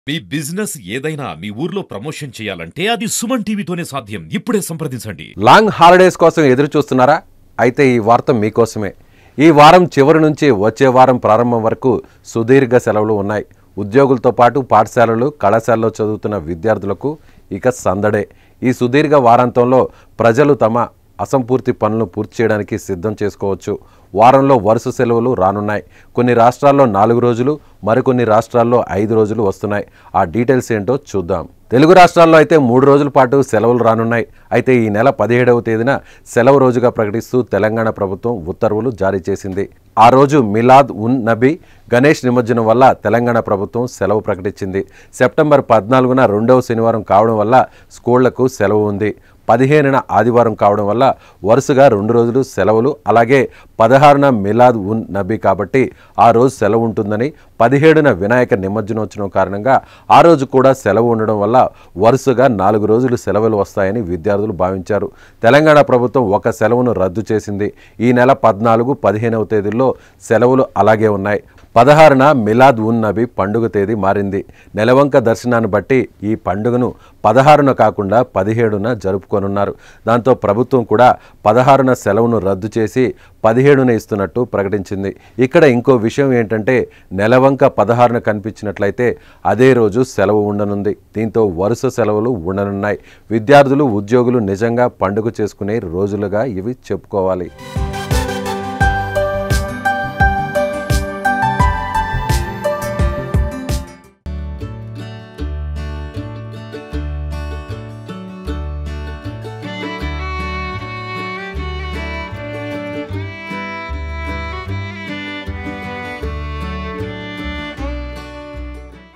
మీ business ఏదైనా మీ ఊర్లో promotion చేయాలంటే అది సుమన్ టీవీతోనే సాధ్యం. ఇప్పుడే సంప్రదించండి. లాంగ్ హాలిడేస్ కోసం ఎదురు చూస్తున్నారా? అయితే ఈ వార్త మీకోసమే. ఈ వారం చివరి నుంచి వచ్చే వారం ప్రారంభం వరకు సుదీర్ఘ సెలవులు ఉన్నాయి. ఉద్యోగులతో పాటు పాఠశాలలు, కళాశాలలో చదువుతున్న విద్యార్థులకు ఇక సందడే. ఈ సుదీర్ఘ వారాంతంలో ప్రజలు తమ అసంపూర్తి పనులను పూర్తి చేయడానికి సిద్ధం చేసుకోవచ్చు. వారంలో వరుస సెలవులు రానున్నాయి. కొన్ని రాష్ట్రాల్లో 4 రోజులు, మరికొన్ని రాష్ట్రాల్లో 5 రోజులు వస్తున్నాయి. ఆ డీటెయిల్స్ ఏంటో చూద్దాం. తెలుగు రాష్ట్రాల్లో అయితే 3 రోజుల పాటు సెలవులు రానున్నాయి. అయితే ఈ నెల 17వ తేదీన సెలవు రోజుగా ప్రకటిస్తూ తెలంగాణ ప్రభుత్వం ఉత్తర్వులు జారీ చేసింది. ఆ రోజు మిలాద్ ఉన్ నబీ గణేష్ నిమజ్జనం వల్ల తెలంగాణ ప్రభుత్వం సెలవు ప్రకటించింది. సెప్టెంబర్ 14న 2వ శనివారం కావడం వల్ల స్కూళ్లకు సెలవు ఉంది. 15న ఆదివారం కావడం వల్ల వరుసగా 2 రోజులు సెలవులు. అలాగే 16న మిలాద్ ఉన్ నబీ కాబట్టి ఆ రోజు సెలవు ఉంటుందని, 17న వినాయక నిమజ్జనోత్సవం కారణంగా ఆ రోజు కూడా సెలవు ఉండడం వల్ల వరుసగా 4 రోజులు సెలవులు వస్తాయని విద్యార్థులు భావించారు. తెలంగాణ ప్రభుత్వం ఒక సెలవును రద్దు చేసింది. ఈ నెల 14, 15వ తేదీల్లో సెలవులు అలాగే ఉన్నాయి. 16న మిలాద్ ఉన్ నబీ పండుగ తేదీ మారింది. నెలవంక దర్శనాన్ని బట్టి ఈ పండుగను 16న కాకుండా 17న జరుపుకోనున్నారు. దాంతో ప్రభుత్వం కూడా 16న సెలవును రద్దు చేసి 17న ఇస్తున్నట్టు ప్రకటించింది. ఇక్కడ ఇంకో విషయం ఏంటంటే నెలవంక 16న కనిపించినట్లయితే అదే రోజు సెలవు ఉండనుంది. దీంతో వరుస సెలవులు ఉండనున్నాయి. విద్యార్థులు, ఉద్యోగులు నిజంగా పండుగ చేసుకునే రోజులుగా ఇవి చెప్పుకోవాలి.